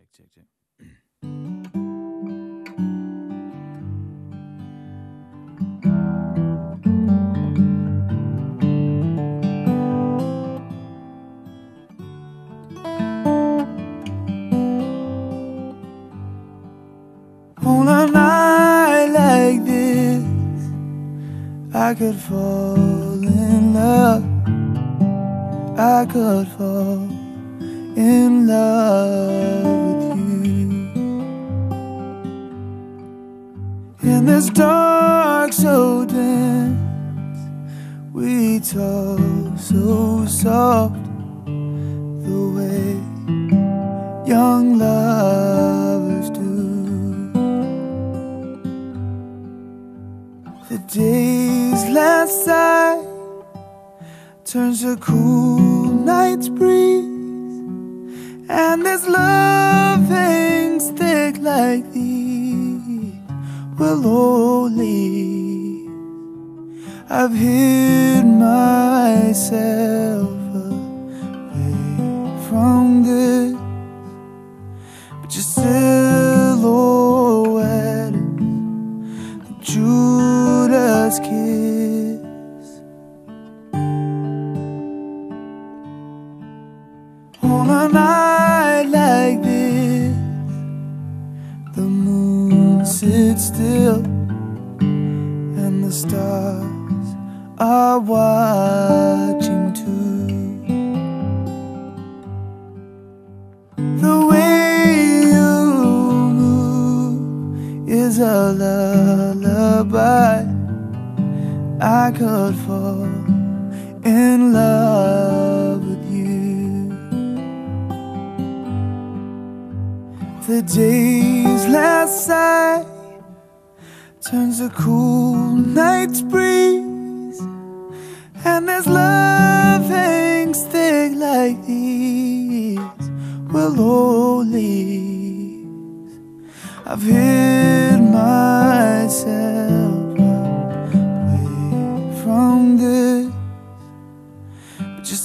check. On a night like this, I could fall in love. I could fall in love with you. In this dark so dense, we talk so soft, the way young lovers do. The day's last sigh turns to cool night's breeze, and this love hangs thick like these willow leaves. I've hid myself away from this, but your silhouette is the Judas kiss. On a night like this, the moon sits still and the stars are watching too. The way you move is a lullaby. I could fall in love with you. The day's last sigh turns to cool night's breeze, and this love hangs thick like these willow leaves. I've hid myself away from this, but your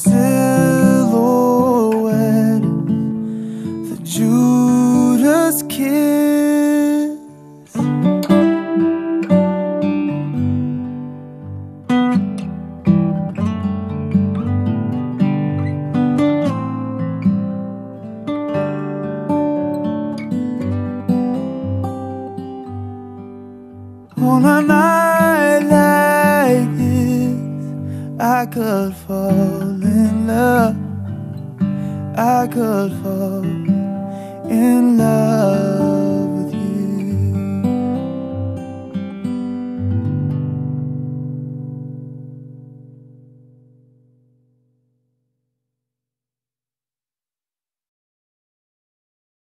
silhouette is the Judas kiss. On a night like this, I could fall in love. I could fall